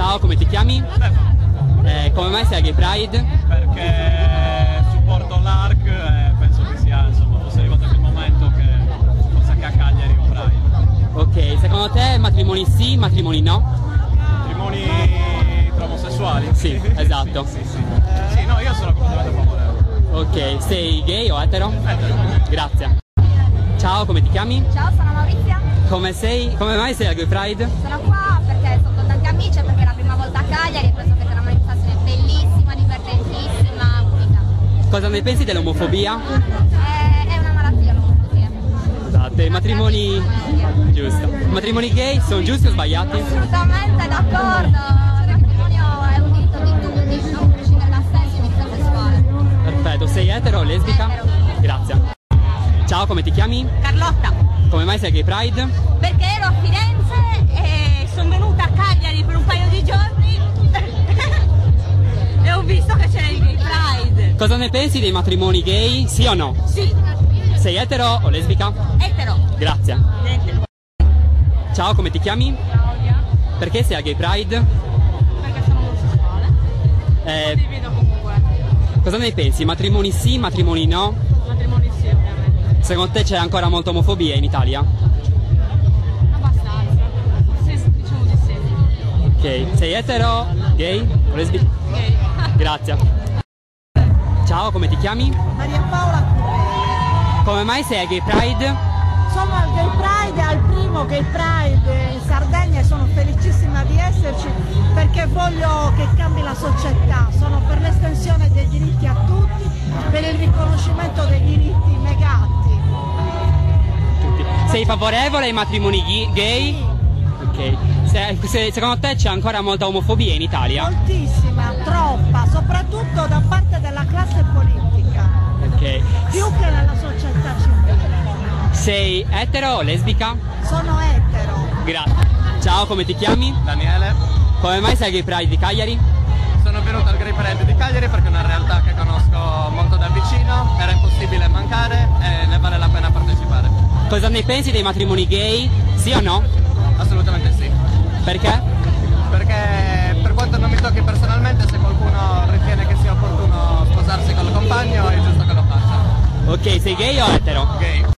Ciao, come ti chiami? Stefano. Come mai sei a Gay Pride? Perché supporto l'ARC e penso che sia, insomma, fosse arrivato anche il momento che fosse anche a Cagliari un Pride. Ok, secondo te matrimoni sì, matrimoni no? Matrimoni tra omosessuali? Sì, esatto. Sì, no, io sono completamente favorevole. Ok, sei gay o etero? Etero. Grazie. Ciao, come ti chiami? Ciao, sono Maurizia. Come mai sei a Gay Pride? Sono qua perché sono con tanti amici e perché è la prima volta a Cagliari e penso che sia una manifestazione bellissima, divertentissima, unica. Cosa ne pensi dell'omofobia? È una malattia l'omofobia. Esatto, i matrimoni... Giusto. I matrimoni gay sono giusti o sbagliati? Assolutamente d'accordo. Il matrimonio è un diritto di tutti, non prescindere da sesso e identità sessuale. Perfetto, sei etero o lesbica? Etero. Grazie. Ciao, come ti chiami? Carlotta, Come mai sei a Gay Pride? perché ero a Firenze e sono venuta a Cagliari per un paio di giorni e ho visto che c'era il Gay Pride. Cosa ne pensi dei matrimoni gay? Sì o no? Sì, Sei etero o lesbica? etero. Grazie. Niente. Ciao, come ti chiami? Claudia, Perché sei a Gay Pride? perché sono omosessuale. Condivido comunque. Cosa ne pensi? Matrimoni sì, matrimoni no? Matrimoni sì, ovviamente. Secondo te c'è ancora molta omofobia in Italia? Abbastanza. Sì, diciamo di sì. Ok, sei etero, gay o lesbica? Gay. Grazie. Ciao, come ti chiami? Maria Paola Currelli. Come mai sei a Gay Pride? Sono al Gay Pride, al primo Gay Pride in Sardegna e sono felicissima di esserci perché voglio che cambi la società. Sono per l'estensione dei diritti a tutti, per il riconoscimento dei diritti negati. Tutti. Sei favorevole ai matrimoni gay? Ok. Secondo te c'è ancora molta omofobia in Italia? Moltissima, troppa, soprattutto da parte della classe politica, Ok. più che nella società civile. Sei etero o lesbica? Sono etero. Grazie. Ciao, come ti chiami? Daniele. Come mai sei a Gay Pride di Cagliari? Sono venuto al Gay Pride di Cagliari perché è una realtà che conosco molto da vicino, era impossibile mancare e ne vale la pena partecipare. Cosa ne pensi dei matrimoni gay? Sì o no? Assolutamente sì. Perché? Perché per quanto non mi tocchi personalmente, se qualcuno ritiene che sia opportuno sposarsi con il compagno è giusto che lo faccia. Ok, sei gay o etero? Gay.